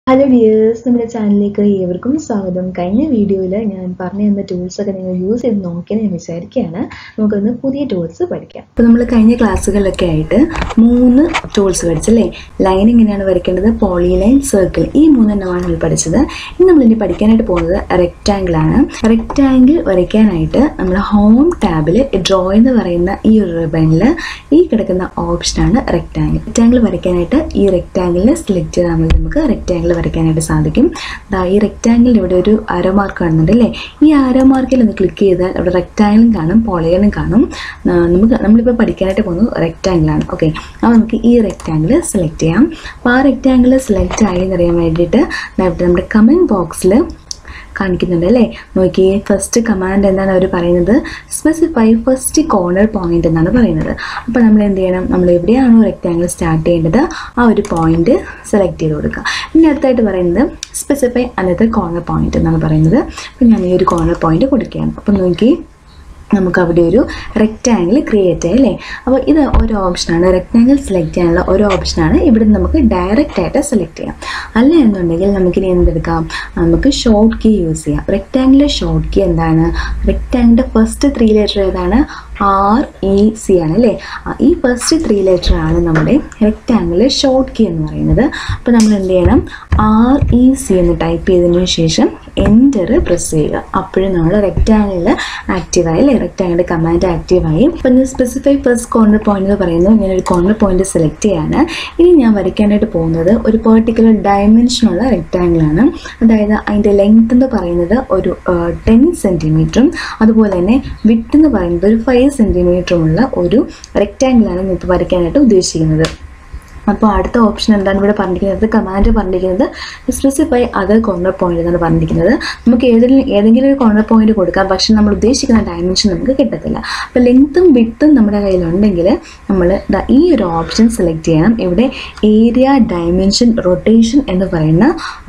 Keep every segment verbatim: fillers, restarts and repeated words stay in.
Hello dears, നമ്മുടെ ചാനലിലേക്ക് ഏവർക്കും സ്വാഗതം. കഴിഞ്ഞ വീഡിയോയിൽ ഞാൻ പറഞ്ഞു തന്ന ടൂൾസൊക്കെ നിങ്ങൾ യൂസ് ചെയ്ത് നോക്കിയെന്ന് ഞാൻ വിചാരിക്കുകയാണ്. നമുക്കൊന്ന് പുതിയ ടൂൾസ് പഠിക്കാം. അപ്പോൾ നമ്മൾ കഴിഞ്ഞ ക്ലാസ്സുകളിലൊക്കെ ആയിട്ട് മൂന്ന് ടൂൾസ് പഠിച്ചല്ലേ. ലൈൻ എങ്ങനെയാണ് വരയ്ക്കേണ്ടത്, പോളി ലൈൻ, സർക്കിൾ, ഈ മൂന്നെണ്ണമാണ് നമ്മൾ പഠിച്ചത്. ഇനി നമ്മളിനി പഠിക്കാനായിട്ട് പോകുന്നത് റെക്റ്റാങ്കിൾ ആണ്. റെക്റ്റാങ്കിൾ വരയ്ക്കാനായിട്ട് നമ്മൾ ഹോം ടാബിൽ ഡ്രോ എന്ന് പറയുന്ന ഈ ഒരു റിബണിൽ ഈ കിടക്കുന്ന ഓപ്ഷനാണ് റെക്റ്റാങ്കിൾ. റെക്റ്റാങ്കിൾ വരയ്ക്കാനായിട്ട് ഈ റെക്റ്റാങ്കിളിനെ സെലക്ട് ചെയ്താൽ മതി. നമുക്ക് റെക്റ്റാങ്കിൾ വരയ്ക്കാനായിട്ട് സാധിക്കും. ഈ റെക്റ്റാങ്കിളിൽ ഇവിടെ ഒരു ആരോ മാർക്ക് കാണുന്നുണ്ട് അല്ലേ. ഈ ആരോ മാർക്കിൽ ഒന്ന് ക്ലിക്ക് ചെയ്താൽ അവിടെ റെക്റ്റാങ്കിളും കാണും, പോളിഗണും കാണും. നമുക്ക് നമ്മളിപ്പോൾ പഠിക്കാനായിട്ട് പോകുന്നത് റെക്റ്റാങ്കിളാണ്. ഓക്കെ, അപ്പോൾ നമുക്ക് ഈ റെക്റ്റാങ്കിൾ സെലക്ട് ചെയ്യാം. അപ്പോൾ ആ റെക്റ്റാങ്കിൾ സെലക്ട് ആയി എന്നറിയാൻ വേണ്ടിയിട്ട് നമ്മുടെ കമൻറ്റ് ബോക്സിൽ കാണിക്കുന്നുണ്ട് അല്ലേ. നോക്കിയേ, ഫസ്റ്റ് കമാൻഡ് എന്താണ് അവർ പറയുന്നത്, സ്പെസിഫൈ ഫസ്റ്റ് കോർണർ പോയിന്റ് എന്നാണ് പറയുന്നത്. അപ്പോൾ നമ്മൾ എന്ത് ചെയ്യണം, നമ്മൾ എവിടെയാണോ റെക്റ്റാങ്കിൾ സ്റ്റാർട്ട് ചെയ്യേണ്ടത് ആ ഒരു പോയിന്റ് സെലക്ട് ചെയ്ത് കൊടുക്കുക. പിന്നെ അടുത്തായിട്ട് പറയുന്നത് സ്പെസിഫൈ അനദർ കോർണർ പോയിന്റ് എന്നാണ് പറയുന്നത്. അപ്പോൾ ഞാൻ ഈ ഒരു കോർണർ പോയിന്റ് കൊടുക്കുകയാണ്. അപ്പം നോക്കി, നമുക്ക് അവിടെ ഒരു റെക്റ്റാങ്കിൾ ക്രിയേറ്റ് ചെയ്യാം അല്ലേ. അപ്പോൾ ഇത് ഒരു ഓപ്ഷനാണ്, റെക്റ്റാങ്കിൾ സെലക്ട് ചെയ്യാനുള്ള ഒരു ഓപ്ഷനാണ്. ഇവിടെ നമുക്ക് ഡയറക്റ്റ് ആയിട്ട് സെലക്ട് ചെയ്യാം. അല്ല എന്നുണ്ടെങ്കിൽ നമുക്കിനി എന്തെടുക്കാം, നമുക്ക് ഷോർട്ട് കീ യൂസ് ചെയ്യാം. റെക്റ്റാങ്കിളിലെ ഷോർട്ട് കീ എന്താണ്, റെക്റ്റാങ്കിളിൻ്റെ ഫസ്റ്റ് ത്രീ ലെറ്റർ ഏതാണ്, ആർ ഇ സി ആണ് അല്ലേ. ഈ ഫസ്റ്റ് ത്രീ ലെറ്റർ ആണ് നമ്മുടെ റെക്റ്റാങ്കിളിലെ ഷോർട്ട് കീ എന്ന് പറയുന്നത്. അപ്പോൾ നമ്മൾ എന്ത് ചെയ്യണം, ആർ ഇ സി എന്ന് ടൈപ്പ് ചെയ്തതിന് ശേഷം എൻ്റർ പ്രസ് ചെയ്യുക. അപ്പോഴും നമ്മൾ റെക്റ്റാങ്കിളിൽ ആക്റ്റീവായി അല്ലേ, റെക്റ്റാങ്കിളിൻ്റെ കമാൻഡ് ആക്റ്റീവായി. അപ്പം ഞാൻ സ്പെസിഫൈ ഫസ്റ്റ് കോർണർ പോയിന്റ് എന്ന് പറയുന്നത് ഞാനൊരു കോർണർ പോയിന്റ് സെലക്ട് ചെയ്യാണ്. ഇനി ഞാൻ വരയ്ക്കാനായിട്ട് പോകുന്നത് ഒരു പെർട്ടിക്കുലർ ഡയമെൻഷനുള്ള റെക്റ്റാങ്കിളാണ്. അതായത് അതിൻ്റെ ലെങ്ത് എന്ന് പറയുന്നത് ഒരു ടെൻ സെൻറ്റിമീറ്ററും അതുപോലെ തന്നെ വിഡ്ത്ത് എന്ന് പറയുന്നത് ഒരു ഫൈവ് സെൻറ്റിമീറ്ററുമുള്ള ഒരു റെക്റ്റാങ്കിളാണ് ഞാൻ ഇപ്പോൾ വരയ്ക്കാനായിട്ട് ഉദ്ദേശിക്കുന്നത്. അപ്പോൾ അടുത്ത ഓപ്ഷൻ എന്താണ് ഇവിടെ പറഞ്ഞിരിക്കുന്നത്, കമാൻഡ് പറഞ്ഞിരിക്കുന്നത് സ്പെസിഫൈ അതർ കോർണർ പോയിന്റ് എന്നാണ് പറഞ്ഞിരിക്കുന്നത്. നമുക്ക് ഏതെങ്കിലും ഏതെങ്കിലും ഒരു കോർണർ പോയിന്റ് കൊടുക്കാം, പക്ഷെ നമ്മൾ ഉദ്ദേശിക്കുന്ന ഡയമെൻഷൻ നമുക്ക് കിട്ടത്തില്ല. അപ്പോൾ ലെങ്ത്തും വിഡ്ത്തും നമ്മുടെ കയ്യിലുണ്ടെങ്കിൽ നമ്മൾ ഈ ഒരു ഓപ്ഷൻ സെലക്ട് ചെയ്യണം. ഇവിടെ ഏരിയ, ഡയമെൻഷൻ, റൊട്ടേഷൻ എന്ന് പറയുന്ന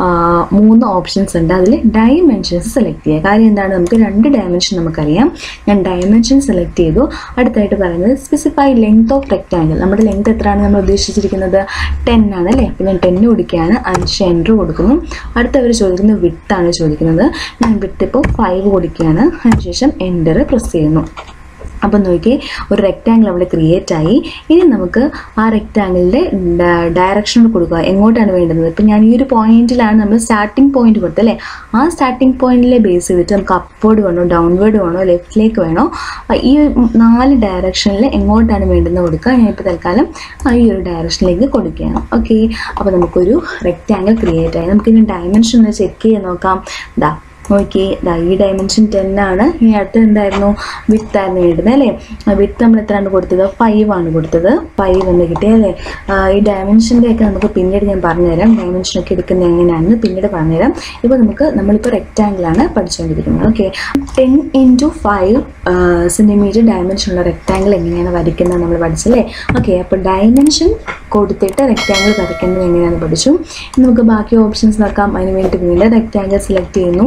മൂന്ന് ഓപ്ഷൻസ് ഉണ്ട്. അതിൽ ഡയമെൻഷൻസ് സെലക്ട് ചെയ്യുക. കാര്യം എന്താണ്, നമുക്ക് രണ്ട് ഡയമെൻഷൻ നമുക്കറിയാം. ഞാൻ ഡയമെൻഷൻ സെലക്ട് ചെയ്തു. അടുത്തായിട്ട് പറയുന്നത് സ്പെസിഫൈ ലെങ്ത് ഓഫ് റെക്റ്റാങ്കിൾ. നമ്മുടെ ലെങ്ത് എത്രയാണ് നമ്മൾ ഉദ്ദേശിച്ചിരിക്കുന്നത്, ടെൻ ആണ് അല്ലേ. അപ്പം ഞാൻ ടെന്ന് കൊടുക്കുകയാണ്, അഞ്ച് എൻ്റർ കൊടുക്കുന്നു. അടുത്തവർ ചോദിക്കുന്നത് വിഡ്ത്ത് ആണ് ചോദിക്കുന്നത്. ഞാൻ വിഡ്ത്ത് ഇപ്പോൾ ഫൈവ് കൊടുക്കുകയാണ്, അതിനുശേഷം എൻ്റർ പ്രസ് ചെയ്യുന്നു. അപ്പം നോക്കി, ഒരു റെക്റ്റാങ്കിൾ അവിടെ ക്രിയേറ്റ് ആയി. ഇനി നമുക്ക് ആ റെക്റ്റാങ്കിളിൻ്റെ ഡയറക്ഷൻ കൊടുക്കുക, എങ്ങോട്ടാണ് വേണ്ടുന്നത്. ഇപ്പം ഞാൻ ഈ ഒരു പോയിന്റിലാണ് നമ്മൾ സ്റ്റാർട്ടിംഗ് പോയിന്റ് കൊടുത്തത് അല്ലേ. ആ സ്റ്റാർട്ടിംഗ് പോയിന്റിലെ ബേസ് ചെയ്തിട്ട് നമുക്ക് അപ്വേർഡ് വേണോ, ഡൗൺവേർഡ് വേണോ, ലെഫ്റ്റിലേക്ക് വേണോ, ഈ നാല് ഡയറക്ഷനിൽ എങ്ങോട്ടാണ് വേണ്ടുന്നത് കൊടുക്കുക. ഞാനിപ്പോൾ തൽക്കാലം ഈ ഒരു ഡയറക്ഷനിലേക്ക് കൊടുക്കുകയാണ്. ഓക്കെ, അപ്പോൾ നമുക്കൊരു റെക്റ്റാങ്കിൾ ക്രിയേറ്റ് ആയി. നമുക്കിനി ഡയമെൻഷൻ ഒന്ന് ചെക്ക് ചെയ്ത് നോക്കാം. ദാ നോക്കി, ഈ ഡയമെൻഷൻ ടെൻ ആണ്. ഇനി അടുത്ത് എന്തായിരുന്നു, വിഡ്ത്ത് ആയിരുന്നു വേണ്ടുന്നത് അല്ലേ. വിഡ്ത്ത് നമ്മൾ എത്രയാണ് കൊടുത്തത്, ഫൈവ് ആണ് കൊടുത്തത്. ഫൈവ് എന്ന് കിട്ടിയ അല്ലേ. ഈ ഡയമെൻഷൻ്റെ ഒക്കെ നമുക്ക് പിന്നീട് ഞാൻ പറഞ്ഞുതരാം, ഡയമെൻഷനൊക്കെ എടുക്കുന്നത് എങ്ങനെയാണെന്ന് പിന്നീട് പറഞ്ഞുതരാം. ഇപ്പോൾ നമുക്ക് നമ്മളിപ്പോൾ റെക്റ്റാങ്കിളാണ് പഠിച്ചുകൊണ്ടിരിക്കുന്നത്. Okay, ten into five centimetre ഡയമെൻഷനുള്ള റെക്റ്റാങ്കിൾ എങ്ങനെയാണ് വരയ്ക്കുന്നത് നമ്മൾ പഠിച്ചല്ലേ. ഓക്കെ, അപ്പോൾ ഡയമെൻഷൻ കൊടുത്തിട്ട് റെക്റ്റാങ്കിൾ വരയ്ക്കുന്നത് എങ്ങനെയാണെന്ന് പഠിച്ചു. നമുക്ക് ബാക്കി ഓപ്ഷൻസ് നോക്കാം. അതിന് വേണ്ടി വീണ്ടും റെക്റ്റാങ്കിൾ സെലക്ട് ചെയ്യുന്നു.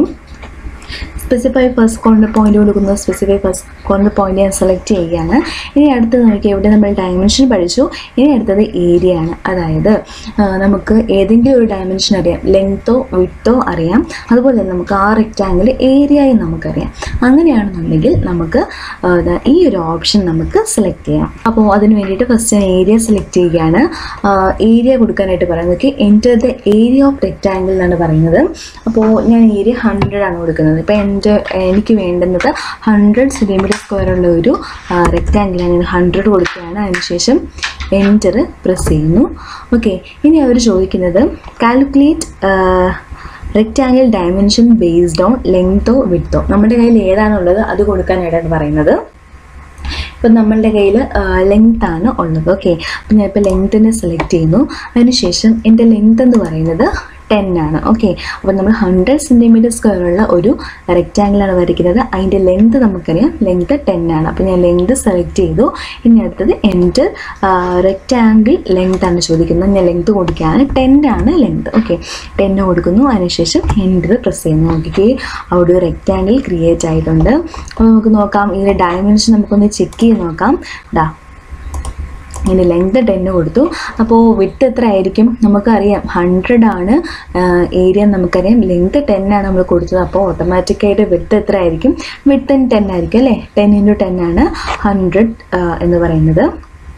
സ്പെസിഫൈ ഫസ്റ്റ് കോർണർ പോയിന്റ് കൊടുക്കുന്നു. സ്പെസിഫൈ ഫസ്റ്റ് കോർണർ പോയിന്റ് ഞാൻ സെലക്ട് ചെയ്യുകയാണ്. ഇനി അടുത്തത് നോക്കി, ഇവിടെ നമ്മൾ ഡയമെൻഷൻ പഠിച്ചു. ഇനി അടുത്തത് ഏരിയ ആണ്. അതായത് നമുക്ക് ഏതെങ്കിലും ഒരു ഡയമെൻഷൻ അറിയാം, ലെങ്ത്തോ വിഡ്ത്തോ അറിയാം, അതുപോലെ തന്നെ നമുക്ക് ആ റെക്റ്റാങ്കിൾ ഏരിയയും നമുക്കറിയാം. അങ്ങനെയാണെന്നുണ്ടെങ്കിൽ നമുക്ക് ഈ ഒരു ഓപ്ഷൻ നമുക്ക് സെലക്ട് ചെയ്യാം. അപ്പോൾ അതിന് വേണ്ടിയിട്ട് ഫസ്റ്റ് ഞാൻ ഏരിയ സെലക്ട് ചെയ്യുകയാണ്. ഏരിയ കൊടുക്കാനായിട്ട് പറയുന്നത് enter the area of rectangle എന്നാണ് പറയുന്നത്. അപ്പോൾ ഞാൻ ഏരിയ ഹൺഡ്രഡ് ആണ് കൊടുക്കുന്നത്. ഇപ്പോൾ എൻ്റെ എനിക്ക് വേണ്ടുന്നത് ഹൺഡ്രഡ് സെൻറ്റിമീറ്റർ സ്ക്വയർ ഉള്ള ഒരു റെക്റ്റാങ്കിളാണ്. ഞാൻ ഹൺഡ്രഡ് കൊടുക്കുകയാണ്, അതിനുശേഷം എൻ്റർ പ്രസ് ചെയ്യുന്നു. ഓക്കെ, ഇനി അവർ ചോദിക്കുന്നത് calculate rectangle dimension based on ലെങ്തോ വിഡ്ത്തോ. നമ്മുടെ കയ്യിൽ ഏതാണുള്ളത് അത് കൊടുക്കാനായിട്ടാണ് പറയുന്നത്. ഇപ്പം നമ്മളുടെ കയ്യിൽ ലെങ്ത് ആണ് ഉള്ളത്. ഓക്കെ, അപ്പം ഞാൻ ഇപ്പോൾ ലെങ്ത്തിനെ സെലക്ട് ചെയ്യുന്നു. അതിനുശേഷം എൻ്റെ ലെങ്ത് എന്ന് പറയുന്നത് ടെൻ ആണ്. ഓക്കെ, അപ്പോൾ നമ്മൾ ഹൺഡ്രഡ് സെൻറ്റിമീറ്റർ സ്ക്വയറുള്ള ഒരു റെക്റ്റാങ്കിളാണ് വരയ്ക്കുന്നത്. അതിൻ്റെ ലെങ്ത് നമുക്കറിയാം, ലെങ്ത് ടെൻ ആണ്. അപ്പോൾ ഞാൻ ലെങ്ത് സെലക്ട് ചെയ്തു. ഇനി അടുത്തത് എൻ്റെ റെക്റ്റാങ്കിൾ ലെങ്ത് ആണ് ചോദിക്കുന്നത്. ഞാൻ ലെങ്ത് കൊടുക്കുകയാണ്, ടെൻ ആണ് ലെങ്ത്. ഓക്കെ, ടെൻ കൊടുക്കുന്നു. അതിനുശേഷം എൻ്റർ പ്രസ് ചെയ്യുന്നു. നോക്കിക്കേ, അവിടെ ഒരു റെക്റ്റാങ്കിൾ ക്രിയേറ്റ് ആയിട്ടുണ്ട്. അപ്പോൾ നമുക്ക് നോക്കാം, ഇതിൻ്റെ ഡയമെൻഷൻ നമുക്കൊന്ന് ചെക്ക് ചെയ്ത് നോക്കാം. ദാ ഇനി ലെങ്ത് ടെന്ന് കൊടുത്തു. അപ്പോൾ വിട്ട് എത്ര ആയിരിക്കും നമുക്കറിയാം, ഹൺഡ്രഡ് ആണ് ഏരിയ നമുക്കറിയാം, ലെങ്ത് ടെൻ ആണ് നമ്മൾ കൊടുത്തത്. അപ്പോൾ ഓട്ടോമാറ്റിക്കായിട്ട് വിട്ട് എത്ര ആയിരിക്കും, വിട്ട് ടെൻ ആയിരിക്കും അല്ലേ. ടെൻ ഇൻറ്റു ടെൻ ആണ് ഹൺഡ്രഡ് എന്ന് പറയുന്നത്.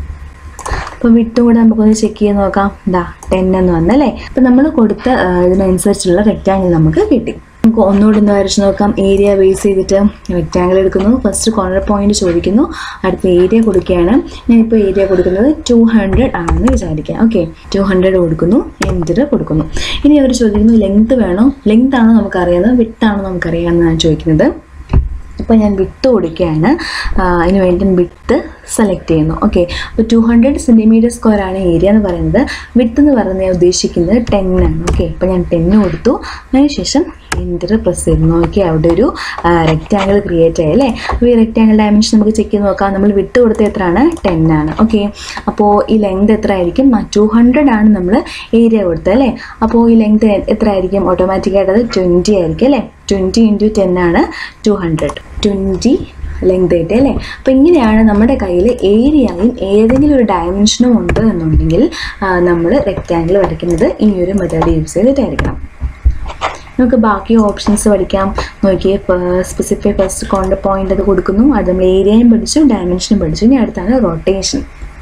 അപ്പോൾ വിട്ടും കൂടെ നമുക്കൊന്ന് ചെക്ക് ചെയ്ത് നോക്കാം. ഇതാ ടെൻ എന്ന് വന്നല്ലേ. അപ്പോൾ നമ്മൾ കൊടുത്ത ഇതിനനുസരിച്ചുള്ള റെക്റ്റാങ്കിൾ നമുക്ക് കിട്ടി. നമുക്ക് ഒന്നുകൂടെ ഒന്ന് വരച്ച് നോക്കാം. ഏരിയ ബേസ് ചെയ്തിട്ട് റെക്റ്റാങ്കിൾ എടുക്കുന്നു. ഫസ്റ്റ് കോർണർ പോയിന്റ് ചോദിക്കുന്നു, അടുത്ത ഏരിയ കൊടുക്കുകയാണ്. ഞാനിപ്പോൾ ഏരിയ കൊടുക്കുന്നത് ടു ഹൺഡ്രഡ് ആണെന്ന് വിചാരിക്കാം. ഓക്കെ, ടു ഹൺഡ്രഡ് കൊടുക്കുന്നു, എൻ്റർ കൊടുക്കുന്നു. ഇനി അവർ ചോദിക്കുന്നു ലെങ്ത് വേണോ, ലെങ്ത് ആണോ നമുക്കറിയാവുന്നത്, വിട്ടാണോ നമുക്കറിയാമെന്നാണ് ചോദിക്കുന്നത്. അപ്പോൾ ഞാൻ വിട്ട് കൊടുക്കുകയാണ്. അതിന് വേണ്ടി വിട്ട് സെലക്ട് ചെയ്യുന്നു. ഓക്കെ, അപ്പോൾ ടു ഹൺഡ്രഡ് സെൻറ്റിമീറ്റർ സ്ക്വയർ ആണ് ഏരിയ എന്ന് പറയുന്നത്. വിട്ട് എന്ന് പറഞ്ഞ് ഞാൻ ഉദ്ദേശിക്കുന്നത് ടെൻ ആണ്. ഓക്കെ, അപ്പോൾ ഞാൻ ടെന്ന് കൊടുത്തു. അതിനുശേഷം എൻ്റർ പ്രസ് ചെയ്ത് നോക്കി അവിടെ ഒരു റെക്റ്റാങ്കിൾ ക്രിയേറ്റ് ആയി അല്ലേ. അപ്പോൾ ഈ റെക്റ്റാങ്കിൾ ഡയമെൻഷൻ നമുക്ക് ചെക്ക് ചെയ്ത് നോക്കാം. നമ്മൾ വിട്ട് കൊടുത്ത എത്രയാണ്, ടെൻ ആണ്. ഓക്കെ, അപ്പോൾ ഈ ലെങ്ത് എത്ര ആയിരിക്കും, ടു ഹൺഡ്രഡ് ആണ് നമ്മൾ ഏരിയ കൊടുത്തത് അല്ലേ. അപ്പോൾ ഈ ലെങ്ത് എത്ര ആയിരിക്കും, ഓട്ടോമാറ്റിക്കായിട്ട് അത് ട്വൻറ്റി ആയിരിക്കും അല്ലേ. ട്വൻറ്റി ഇൻറ്റു ടെൻ ആണ് ടു ഹൺഡ്രഡ്, ട്വൻറ്റി ലെങ്ത് ആയിട്ട് അല്ലേ. അപ്പോൾ ഇങ്ങനെയാണ് നമ്മുടെ കയ്യിൽ ഏരിയയും ഏതെങ്കിലും ഒരു ഡയമെൻഷനും ഉണ്ട് എന്നുണ്ടെങ്കിൽ നമ്മൾ റെക്റ്റാങ്കിൾ വരയ്ക്കുന്നത് ഈ ഒരു മെത്തേഡ് യൂസ് ചെയ്തിട്ടായിരിക്കണം. നമുക്ക് ബാക്കി ഓപ്ഷൻസ് പഠിക്കാം. നോക്കി, സ്പെസിഫൈ ഫസ്റ്റ് കോർണർ പോയിന്റ് അത് കൊടുക്കുന്നു. അത് നമ്മൾ ഏരിയയും പഠിച്ചു, ഡയമെൻഷനും പഠിച്ചു. ഇനി അടുത്താണ് റൊട്ടേഷൻ.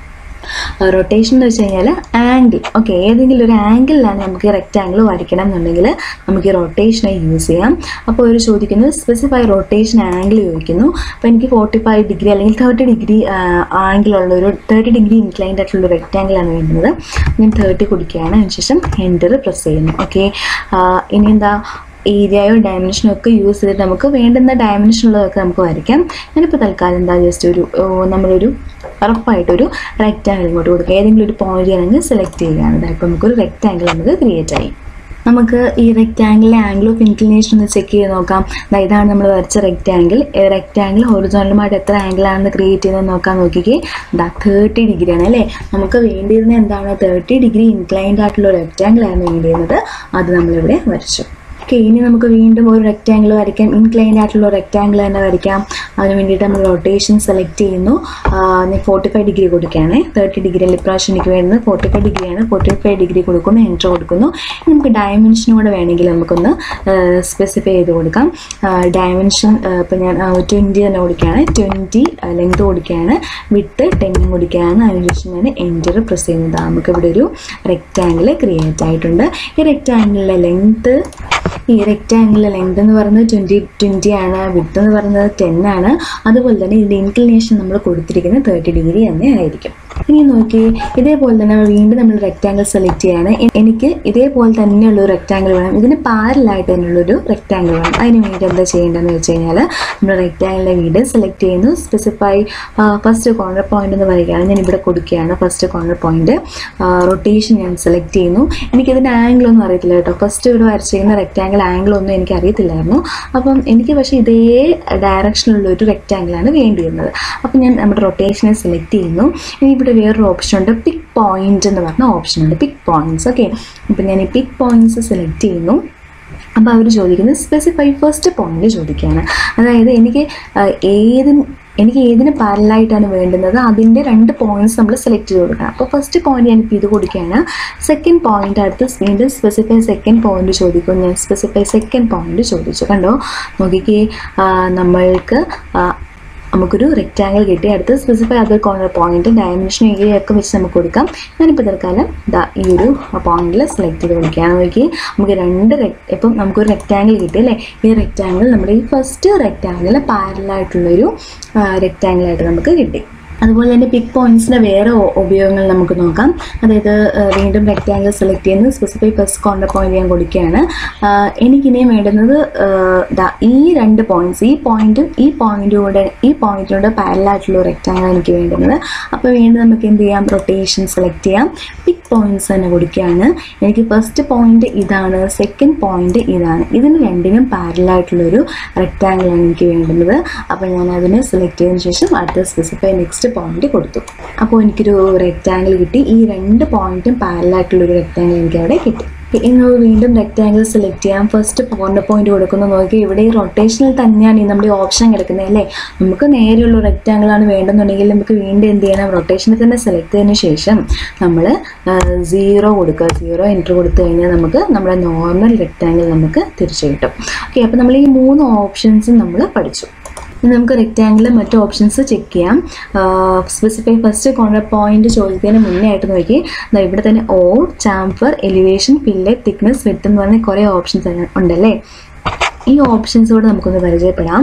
റൊട്ടേഷൻ എന്ന് വെച്ച് കഴിഞ്ഞാൽ ആംഗിൾ. ഓക്കെ, ഏതെങ്കിലും ഒരു ആംഗിളിലാണ് നമുക്ക് റെക്റ്റാങ്കിൾ വരയ്ക്കണം എന്നുണ്ടെങ്കിൽ നമുക്ക് ഈ റൊട്ടേഷനെ യൂസ് ചെയ്യാം. അപ്പോൾ അവർ ചോദിക്കുന്നത് സ്പെസിഫൈ റൊട്ടേഷൻ ആംഗിൾ ചോദിക്കുന്നു. അപ്പോൾ എനിക്ക് ഫോർട്ടി ഫൈവ് ഡിഗ്രി അല്ലെങ്കിൽ തേർട്ടി ഡിഗ്രി ആംഗിളുള്ള ഒരു തേർട്ടി ഡിഗ്രി ഇൻക്ലൈൻഡ് ആയിട്ടുള്ള റെക്റ്റാങ്കിളാണ് വേണ്ടത്. ഞാൻ തേർട്ടി കൊടുക്കുകയാണ്. അതിനുശേഷം എൻ്റർ പ്രസ് ചെയ്യുന്നു. ഓക്കെ, ഇനി എന്താ, ഏരിയയോ ഡയമെൻഷനോ ഒക്കെ യൂസ് ചെയ്തിട്ട് നമുക്ക് വേണ്ടുന്ന ഡയമെൻഷനുള്ളതൊക്കെ നമുക്ക് വരയ്ക്കാം. ഞാനിപ്പോൾ തൽക്കാലം എന്താ ജസ്റ്റ് ഒരു നമ്മളൊരു ഉറപ്പായിട്ടൊരു റെക്റ്റാങ്കിൾ ഇങ്ങോട്ട് കൊടുക്കുക. ഏതെങ്കിലും ഒരു പോയിന്റ് ആണെങ്കിൽ സെലക്ട് ചെയ്യുകയാണ്. അപ്പോൾ നമുക്കൊരു റെക്റ്റാങ്കിൾ നമുക്ക് ക്രിയേറ്റ് ആയി. നമുക്ക് ഈ റെക്റ്റാങ്കിളിലെ ആംഗിൾ ഓഫ് ഇൻക്ലിനേഷൻ ഒന്ന് ചെക്ക് ചെയ്ത് നോക്കാം. ഇതാണ് നമ്മൾ വരച്ച റെക്റ്റാങ്കിൾ. റെക്റ്റാങ്കിൾ ഹൊറിസോണ്ടലുമായിട്ട് എത്ര ആംഗിളാണെന്ന് ക്രിയേറ്റ് ചെയ്ത് നോക്കാൻ നോക്കിക്കേ. ഇതാ തേർട്ടി ഡിഗ്രിയാണ് അല്ലേ. നമുക്ക് വേണ്ടിയിരുന്നത് എന്താണ്, തേർട്ടി ഡിഗ്രി ഇൻക്ലൈൻഡ് ആയിട്ടുള്ള റെക്റ്റാങ്കിളാണ് വേണ്ടിയിരുന്നത്. അത് നമ്മളിവിടെ വരച്ചു. ഓക്കെ, ഇനി നമുക്ക് വീണ്ടും ഒരു റെക്റ്റാങ്കിൾ വരയ്ക്കാം. ഇൻക്ലൈൻഡ് ആയിട്ടുള്ള റെക്റ്റാങ്കിൾ തന്നെ വരയ്ക്കാം. അതിന് വേണ്ടിയിട്ട് നമ്മൾ റൊട്ടേഷൻ സെലക്ട് ചെയ്യുന്നു. ഞാൻ ഫോർട്ടി ഫൈവ് ഡിഗ്രി കൊടുക്കുകയാണ്. തേർട്ടി ഡിഗ്രി ഇപ്രാവശ്യം എനിക്ക് വേണ്ടത് ഫോർട്ടി ഫൈവ് ഡിഗ്രിയാണ്. ഫോർട്ടി ഫൈവ് ഡിഗ്രി കൊടുക്കുന്നു, എൻ്റർ കൊടുക്കുന്നു. നമുക്ക് ഡയമെൻഷനും കൂടെ വേണമെങ്കിൽ നമുക്കൊന്ന് സ്പെസിഫൈ ചെയ്ത് കൊടുക്കാം. ഡയമെൻഷൻ ഇപ്പം ഞാൻ ട്വൻറ്റി തന്നെ കൊടുക്കുകയാണ്. ട്വൻറ്റി ലെങ്ത് കൊടുക്കുകയാണ്. വിട്ട് ടെന്നും കൊടുക്കുകയാണ്. അതിനുശേഷം ഞാൻ എൻ്റർ പ്രസ് ചെയ്യുന്നതാണ്. നമുക്കിവിടെ ഒരു റെക്റ്റാങ്കിൾ ക്രിയേറ്റ് ആയിട്ടുണ്ട്. ഈ റെക്റ്റാങ്കിളിലെ ലെങ്ത് ഈ റെക്റ്റാങ്കിളിലെ ലെങ്ത് എന്ന് പറയുന്നത് ട്വൻറ്റി ട്വൻറ്റി ആണ്. വിഡ്ത്ത് എന്ന് പറയുന്നത് ടെൻ ആണ്. അതുപോലെ തന്നെ ഇതിൻ്റെ ഇൻക്ലിനേഷൻ നമ്മൾ കൊടുത്തിരിക്കുന്നത് തേർട്ടി ഡിഗ്രി തന്നെ ആയിരിക്കും. ഇനി നോക്കി, ഇതേപോലെ തന്നെ വീണ്ടും നമ്മൾ റെക്റ്റാങ്കിൾ സെലക്ട് ചെയ്യാണ്. എനിക്ക് ഇതേപോലെ തന്നെയുള്ളൊരു റെക്റ്റാങ്കിൾ വേണം. ഇതിന് പാരലായിട്ട് തന്നെയുള്ളൊരു റെക്റ്റാങ്കിൾ വേണം. അതിന് വേണ്ടി എന്താ ചെയ്യേണ്ടതെന്ന് വെച്ച് കഴിഞ്ഞാൽ നമ്മൾ റെക്റ്റാങ്കിളിൻ്റെ വീട് സെലക്ട് ചെയ്യുന്നു. സ്പെസിഫൈ ഫസ്റ്റ് കോർണർ പോയിന്റ് എന്ന് പറയുകയാണ്. ഞാൻ ഇവിടെ കൊടുക്കുകയാണ് ഫസ്റ്റ് കോർണർ പോയിന്റ്. റൊട്ടേഷൻ ഞാൻ സെലക്ട് ചെയ്യുന്നു. എനിക്കിതിൻ്റെ ആംഗിളൊന്നും അറിയത്തില്ല കേട്ടോ. ഫസ്റ്റ് ഇവിടെ വരച്ചിരിക്കുന്ന റെക്റ്റാങ്കിൾ ആംഗിളൊന്നും എനിക്ക് അറിയത്തില്ലായിരുന്നു. അപ്പം എനിക്ക് പക്ഷേ ഇതേ ഡയറക്ഷനിലുള്ള ഒരു റെക്റ്റാങ്കിളാണ് വേണ്ടി വരുന്നത്. അപ്പം ഞാൻ നമ്മുടെ റൊട്ടേഷനെ സെലക്ട് ചെയ്യുന്നു. ഇനി ഇവിടെ വേറൊരു ഓപ്ഷൻ ഉണ്ട്, പിക്ക് പോയിന്റ് എന്ന് പറഞ്ഞ ഓപ്ഷൻ ഉണ്ട്, പിക്ക് പോയിന്റ്സ്. ഓക്കെ, അപ്പം ഞാൻ ഈ പിക്ക് പോയിന്റ്സ് സെലക്ട് ചെയ്യുന്നു. അപ്പോൾ അവർ ചോദിക്കുന്നത് സ്പെസിഫൈ ഫസ്റ്റ് പോയിന്റ് ചോദിക്കുകയാണ്. അതായത് എനിക്ക് ഏത് എനിക്ക് ഏതിന് പാരലായിട്ടാണ് വേണ്ടുന്നത് അതിൻ്റെ രണ്ട് പോയിന്റ്സ് നമ്മൾ സെലക്ട് ചെയ്ത് കൊടുക്കണം. അപ്പോൾ ഫസ്റ്റ് പോയിന്റ് ഞാനിപ്പോൾ ഇത് കൊടുക്കുകയാണ്. സെക്കൻഡ് പോയിന്റ് അടുത്ത് വീണ്ടും സ്പെസിഫൈ സെക്കൻഡ് പോയിന്റ് ചോദിക്കും. ഞാൻ സ്പെസിഫൈ സെക്കൻഡ് പോയിന്റ് ചോദിച്ചു. കണ്ടോ, നോക്കിക്കേ, നമ്മൾക്ക് നമുക്കൊരു റെക്റ്റാങ്കിൾ കിട്ടി. അടുത്ത് specify other corner point, dimension area ഒക്കെ വെച്ച് നമുക്ക് കൊടുക്കാം. ഞാനിപ്പോൾ തൽക്കാലം ഇതാ ഈ ഒരു പോയിന്റിൽ സെലക്ട് ചെയ്ത് കൊടുക്കുകയാണ്. നോക്കി, നമുക്ക് രണ്ട് ഇപ്പം നമുക്കൊരു റെക്റ്റാങ്കിൾ കിട്ടി അല്ലേ. ഈ റെക്റ്റാങ്കിൾ നമ്മുടെ ഈ ഫസ്റ്റ് റെക്റ്റാങ്കിളിൽ പാരലായിട്ടുള്ളൊരു റെക്റ്റാങ്കിളായിട്ട് നമുക്ക് കിട്ടി. അതുപോലെ തന്നെ പിക്ക് പോയിന്റ്സിൻ്റെ വേറെ ഉപയോഗങ്ങൾ നമുക്ക് നോക്കാം. അതായത് വീണ്ടും റെക്റ്റാങ്കിൾ സെലക്ട് ചെയ്യുന്നു. സ്പെസിഫൈ ഫസ്റ്റ് കോർണർ പോയിന്റ് ഞാൻ കൊടുക്കുകയാണ്. എനിക്കിനിയും വേണ്ടുന്നത് ഈ രണ്ട് പോയിന്റ്സ്, ഈ പോയിന്റും ഈ പോയിന്റിലൂടെ ഈ പോയിന്റിലൂടെ പാരലായിട്ടുള്ള റെക്റ്റാങ്കിൾ എനിക്ക് വേണ്ടുന്നത്. അപ്പോൾ വീണ്ടും നമുക്ക് എന്ത് ചെയ്യാം, റൊട്ടേഷൻ സെലക്ട് ചെയ്യാം. പിക്ക് പോയിന്റ്സ് തന്നെ കൊടുക്കുകയാണ്. എനിക്ക് ഫസ്റ്റ് പോയിന്റ് ഇതാണ്, സെക്കൻഡ് പോയിന്റ് ഇതാണ്. ഇതിന് രണ്ടിനും പാരലായിട്ടുള്ളൊരു റെക്റ്റാങ്കിളാണ് എനിക്ക് വേണ്ടുന്നത്. അപ്പോൾ ഞാൻ അതിനെ സെലക്ട് ചെയ്തതിന് ശേഷം അടുത്ത സ്പെസിഫൈ നെക്സ്റ്റ് ഫസ്റ്റ് പോയിന്റ് കൊടുത്തു. അപ്പോൾ എനിക്കൊരു റെക്റ്റാങ്കിൾ കിട്ടി. ഈ രണ്ട് പോയിന്റും പാരലായിട്ടുള്ളൊരു റെക്റ്റാങ്കിൾ എനിക്ക് അവിടെ കിട്ടി. ഇനി നമ്മൾ വീണ്ടും റെക്റ്റാങ്കിൾ സെലക്ട് ചെയ്യാം. ഫസ്റ്റ് കോർണർ പോയിന്റ് കൊടുക്കുന്നു. നോക്കി ഇവിടെ ഈ റൊട്ടേഷനിൽ തന്നെയാണ് ഈ നമ്മുടെ ഓപ്ഷൻ കിടക്കുന്നത് അല്ലേ. നമുക്ക് നേരെയുള്ള റെക്റ്റാങ്കിൾ ആണ് വേണ്ടെന്നുണ്ടെങ്കിൽ നമുക്ക് വീണ്ടും എന്ത് ചെയ്യണം, റൊട്ടേഷനിൽ തന്നെ സെലക്ട് ചെയ്തതിന് ശേഷം നമ്മൾ സീറോ കൊടുക്കുക. സീറോ എൻ്റർ കൊടുത്തു കഴിഞ്ഞാൽ നമുക്ക് നമ്മുടെ നോർമൽ റെക്റ്റാങ്കിൾ നമുക്ക് തിരിച്ചു കിട്ടും. ഓക്കെ, അപ്പോൾ നമ്മൾ ഈ മൂന്ന് ഓപ്ഷൻസും നമ്മൾ പഠിച്ചു. ഇനി നമുക്ക് റെക്റ്റാങ്കിളിൽ മറ്റു ഓപ്ഷൻസ് ചെക്ക് ചെയ്യാം. സ്പെസിഫൈ ഫസ്റ്റ് കോർണർ പോയിന്റ് ചോദിക്കുന്നതിന് മുന്നേ ആയിട്ട് നോക്കി ഇവിടെ തന്നെ ഓഡ്, chamfer, elevation, fillet, thickness, width എന്ന് പറഞ്ഞ കുറേ ഓപ്ഷൻസ് ഉണ്ടല്ലേ. ഈ ഓപ്ഷൻസ് കൂടെ നമുക്കൊന്ന് പരിചയപ്പെടാം.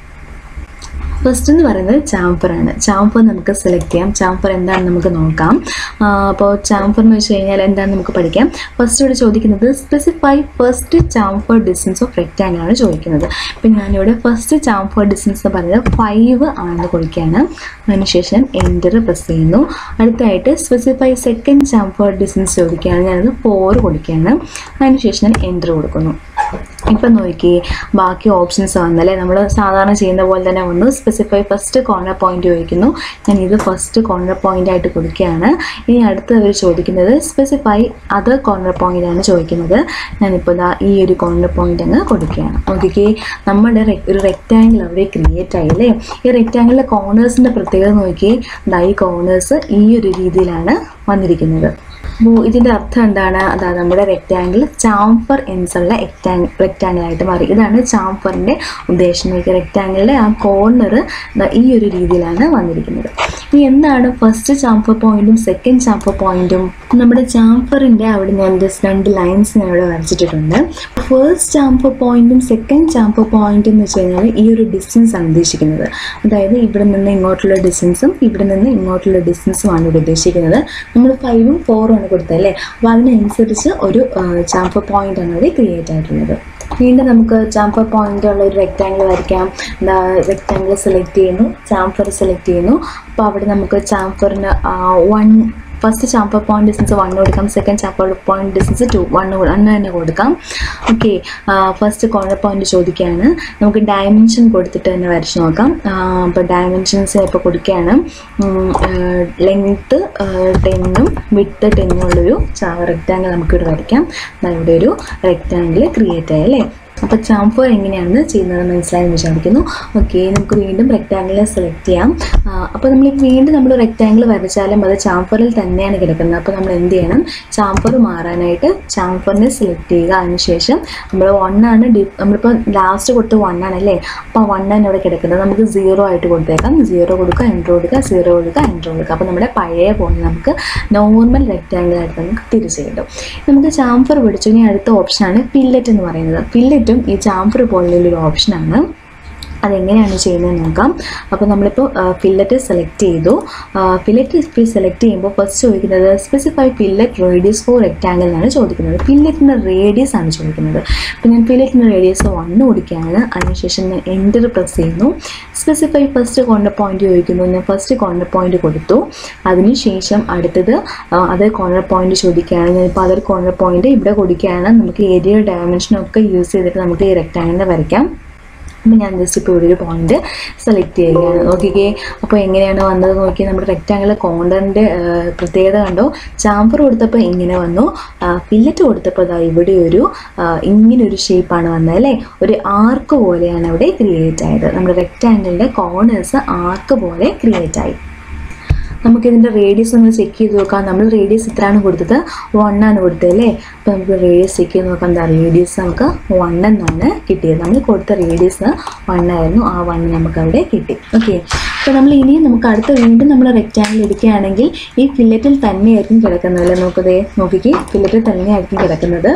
ഫസ്റ്റ് എന്ന് പറയുന്നത് ചാംഫറാണ്. ചാംഫർ നമുക്ക് സെലക്ട് ചെയ്യാം. ചാംഫർ എന്താണെന്ന് നമുക്ക് നോക്കാം. അപ്പോൾ ചാംഫർ എന്ന് വെച്ച് കഴിഞ്ഞാൽ എന്താണെന്ന് നമുക്ക് പഠിക്കാം. ഫസ്റ്റ് ഇവിടെ ചോദിക്കുന്നത് specify first chamfer distance of rectangle ആണ് ചോദിക്കുന്നത്. ഇപ്പം ഞാനിവിടെ ഫസ്റ്റ് ചാംഫർ ഡിസ്റ്റൻസ് എന്ന് പറയുന്നത് ഫൈവ് ആണെന്ന് കൊടുക്കുകയാണ്. അതിനുശേഷം എൻ്റർ പ്രസ് ചെയ്യുന്നു. അടുത്തായിട്ട് സ്പെസിഫൈ സെക്കൻഡ് ചാംഫർ ഡിസ്റ്റൻസ് ചോദിക്കുകയാണ്. ഞാനത് ഫോർ കൊടുക്കുകയാണ്. അതിനുശേഷം ഞാൻ എൻ്റർ കൊടുക്കുന്നു. ഇപ്പം നോക്കി ബാക്കി ഓപ്ഷൻസ് വന്നല്ലേ. നമ്മൾ സാധാരണ ചെയ്യുന്ന പോലെ തന്നെ വന്നു. സ്പെസിഫൈ ഫസ്റ്റ് കോർണർ പോയിന്റ് ചോദിക്കുന്നു. ഞാൻ ഇത് ഫസ്റ്റ് കോർണർ പോയിന്റ് ആയിട്ട് കൊടുക്കുകയാണ്. ഇനി അടുത്ത് അവർ ചോദിക്കുന്നത് സ്പെസിഫൈ അതർ കോർണർ പോയിന്റ് ആണ് ചോദിക്കുന്നത്. ഞാനിപ്പോൾ ഇതാ ഈ ഒരു കോർണർ പോയിന്റ് അങ്ങ് കൊടുക്കുകയാണ്. നോക്കിക്കേ, നമ്മുടെ ഒരു റെക്റ്റാങ്കിൾ അവിടെ ക്രിയേറ്റ് ആയില്ലേ. ഈ റെക്റ്റാങ്കിളിലെ കോർണേഴ്സിൻ്റെ പ്രത്യേകത നോക്കി, ഈ കോർണേഴ്സ് ഈ ഒരു രീതിയിലാണ് വന്നിരിക്കുന്നത്. അപ്പോൾ ഇതിൻ്റെ അർത്ഥം എന്താണ്? അതായത് നമ്മുടെ റെക്റ്റാങ്കിൾ ചാംഫർ എൻസുള്ള റെക്റ്റാങ്കിൾ റെക്റ്റാങ്കിൾ ആയിട്ട് മാറി. ഇതാണ് ചാംഫറിൻ്റെ ഉദ്ദേശം. നോക്കി, റെക്റ്റാങ്കിളിൻ്റെ ആ കോർണർ ഈ ഒരു രീതിയിലാണ് വന്നിരിക്കുന്നത്. ഇനി എന്താണ് ഫസ്റ്റ് ചാംഫർ പോയിന്റും സെക്കൻഡ് ചാംഫർ പോയിന്റും? നമ്മുടെ ചാംഫറിൻ്റെ അവിടെ ഞാൻ ജസ്റ്റ് രണ്ട് ലൈൻസ് ഞാൻ ഇവിടെ വരച്ചിട്ടുണ്ട്. ഫസ്റ്റ് ചാംഫർ പോയിന്റും സെക്കൻഡ് ചാംഫർ പോയിന്റും എന്ന് വെച്ച് കഴിഞ്ഞാൽ ഈ ഒരു ഡിസ്റ്റൻസ് ആണ് ഉദ്ദേശിക്കുന്നത്. അതായത് ഇവിടെ നിന്ന് ഇങ്ങോട്ടുള്ള ഡിസ്റ്റൻസും ഇവിടെ നിന്ന് ഇങ്ങോട്ടുള്ള ഡിസ്റ്റൻസുമാണ് ഇവിടെ ഉദ്ദേശിക്കുന്നത്. നമ്മൾ ഫൈവും ഫോറും ആണ് കൊടുത്തല്ലേ. അപ്പോൾ അതിനനുസരിച്ച് ഒരു ചാംഫർ പോയിന്റ് ആണ് ഇവിടെ ക്രിയേറ്റ് ആയിട്ടുള്ളത്. വീണ്ടും നമുക്ക് ചാംഫർ പോയിന്റ് ഉള്ള ഒരു റെക്റ്റാങ്കിൾ വരയ്ക്കാം. റെക്റ്റാങ്കിൾ സെലക്ട് ചെയ്യുന്നു, ചാംഫർ സെലക്ട് ചെയ്യുന്നു. അപ്പോൾ അവിടെ നമുക്ക് ചാംഫറിന് one first chamfer point distance one കൊടുക്കാം. Second chamfer point distance two one one തന്നെ കൊടുക്കാം. ഓക്കെ, ഫസ്റ്റ് കോർണർ പോയിന്റ് ചോദിക്കുകയാണ്. നമുക്ക് ഡയമെൻഷൻ കൊടുത്തിട്ട് തന്നെ വരച്ച് നോക്കാം. അപ്പോൾ ഡയമെൻഷൻസ് ഇപ്പോൾ കൊടുക്കുകയാണ്. ലെങ്ത്ത് ടെന്നും വിഡ്ത്ത് ടെന്നും ഉള്ളൊരു റെക്റ്റാങ്കിൾ നമുക്കിവിടെ വരയ്ക്കാം. ഇവിടെ ഒരു റെക്റ്റാങ്കിൾ ക്രിയേറ്റ് ആയി അല്ലേ. അപ്പോൾ ചാംഫർ എങ്ങനെയാണ് ചെയ്യുന്നത് മനസ്സിലായെന്ന് വിചാരിക്കുന്നു. ഓക്കെ, നമുക്ക് വീണ്ടും റെക്റ്റാങ്കിളിനെ സെലക്ട് ചെയ്യാം. അപ്പോൾ നമ്മൾ വീണ്ടും നമ്മൾ റെക്റ്റാങ്കിൾ വരച്ചാലും അത് ചാംഫറിൽ തന്നെയാണ് കിടക്കുന്നത്. അപ്പോൾ നമ്മൾ എന്ത് ചെയ്യണം? ചാംഫർ മാറാനായിട്ട് ചാംഫറിനെ സെലക്ട് ചെയ്യുക. അതിനുശേഷം നമ്മൾ വണ്ണാണ് ഡി നമ്മളിപ്പോൾ ലാസ്റ്റ് കൊടുത്ത് വണ്ണാണല്ലേ. അപ്പോൾ വണ്ണാണ് ഇവിടെ കിടക്കുന്നത്. നമുക്ക് സീറോ ആയിട്ട് കൊടുത്തേക്കാം. സീറോ കൊടുക്കുക, എൻ്റർ കൊടുക്കുക, സീറോ കൊടുക്കുക, എൻ്റർ കൊടുക്കുക. അപ്പോൾ നമ്മുടെ പഴയ പോലെ നമുക്ക് നോർമൽ റെക്റ്റാങ്കിൾ ആയിട്ട് നമുക്ക് തിരിച്ചു കിട്ടും. നമുക്ക് ചാംഫർ പിടിച്ചു. ഇനി അടുത്ത ഓപ്ഷനാണ് ഫില്ലറ്റ് എന്ന് പറയുന്നത്. ഫില്ലറ്റ് ഈ ചാംഫർ പോലുള്ളൊരു ഓപ്ഷനാണ്. അതെങ്ങനെയാണ് ചെയ്യുന്നത് നോക്കാം. അപ്പോൾ നമ്മളിപ്പോൾ ഫില്ലറ്റ് സെലക്ട് ചെയ്തു. ഫില്ലറ്റ് സെലക്ട് ചെയ്യുമ്പോൾ ഫസ്റ്റ് ചോദിക്കുന്നത് specify fillet radius for rectangle എന്നാണ് ചോദിക്കുന്നത്. ഫില്ലറ്റിൻ്റെ റേഡിയസ് ആണ് ചോദിക്കുന്നത്. അപ്പോൾ ഞാൻ ഫില്ലറ്റിൻ്റെ റേഡിയസ് വണ്ണ് കൊടുക്കുകയാണ്. അതിനുശേഷം ഞാൻ എൻ്റർ പ്രസ് ചെയ്യുന്നു. സ്പെസിഫൈ ഫസ്റ്റ് കോർണർ പോയിന്റ് ചോദിക്കുന്നു. ഞാൻ ഫസ്റ്റ് കോർണർ പോയിന്റ് കൊടുത്തു. അതിനുശേഷം അടുത്തത് അതർ കോർണർ പോയിന്റ് ചോദിക്കുകയാണ്. ഞാനിപ്പോൾ അതർ കോർണർ പോയിന്റ് ഇവിടെ കൊടുക്കുകയാണ്. നമുക്ക് ഏരിയ ഡയമെൻഷനൊക്കെ യൂസ് ചെയ്തിട്ട് നമുക്ക് ഈ റെക്റ്റാങ്കിളിനെ വരയ്ക്കാം. അപ്പോൾ ഞാൻ ജസ്റ്റ് ഇപ്പോൾ ഇവിടെ ഒരു പോയിന്റ് സെലക്ട് ചെയ്യുകയാണ്. നോക്കിക്കേ, അപ്പോൾ എങ്ങനെയാണ് വന്നത് നോക്കി. നമ്മുടെ റെക്റ്റാങ്കിൾ കോർണറിൻ്റെ പ്രത്യേകത കണ്ടോ. ചാംഫർ കൊടുത്തപ്പോൾ ഇങ്ങനെ വന്നു, ഫില്ലറ്റ് കൊടുത്തപ്പോൾ അതാ ഇവിടെ ഒരു ഇങ്ങനൊരു ഷേപ്പാണ് വന്നത് അല്ലേ. ഒരു ആർക്ക് പോലെയാണ് അവിടെ ക്രിയേറ്റ് ആയത്. നമ്മുടെ റെക്റ്റാങ്കിളിൻ്റെ കോർണേഴ്സ് ആർക്ക് പോലെ ക്രിയേറ്റ് ആയി. നമുക്കിതിൻ്റെ റേഡിയസ് ഒന്ന് ചെക്ക് ചെയ്ത് നോക്കാം. നമ്മൾ റേഡിയസ് ഇത്രയാണ് കൊടുത്തത്, വണ്ണാണ് കൊടുത്തത് അല്ലേ. അപ്പോൾ നമുക്ക് റേഡിയസ് ചെക്ക് ചെയ്ത് നോക്കാം. എന്താ റേഡിയസ് നമുക്ക് വൺ എന്നാണ് കിട്ടിയത്. നമ്മൾ കൊടുത്ത റേഡിയസ് വണ്ണായിരുന്നു. ആ വൺ നമുക്ക് അവിടെ കിട്ടി. ഓക്കെ, അപ്പോൾ നമ്മൾ ഇനിയും നമുക്ക് അടുത്ത വീണ്ടും നമ്മൾ റെക്റ്റാങ്കിൾ എടുക്കുകയാണെങ്കിൽ ഈ ഫില്ലറ്റിൽ തന്നെയായിരിക്കും കിടക്കുന്നത് അല്ലേ. നോക്കതേ നോക്കിക്കേ, ഫില്ലറ്റിൽ തന്നെയായിരിക്കും കിടക്കുന്നത്.